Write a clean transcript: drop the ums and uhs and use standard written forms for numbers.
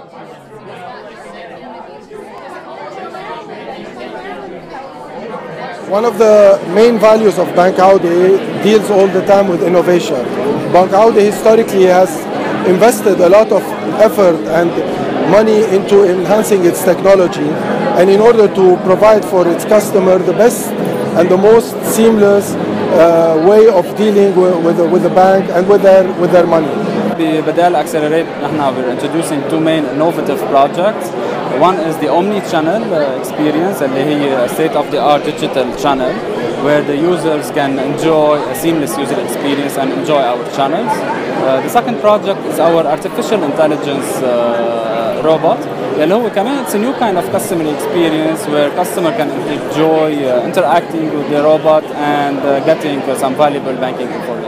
One of the main values of Bank Audi deals all the time with innovation. Bank Audi historically has invested a lot of effort and money into enhancing its technology, and in order to provide for its customer the best and the most seamless way of dealing with the bank and with their money. BDL Accelerate, we're introducing two main innovative projects. One is the omni-channel experience, اللي هي state-of-the-art digital channel, where the users can enjoy a seamless user experience and enjoy our channels. The second project is our artificial intelligence robot. اللي هو كمان it's a new kind of customer experience where customer can enjoy interacting with the robot and getting some valuable banking information.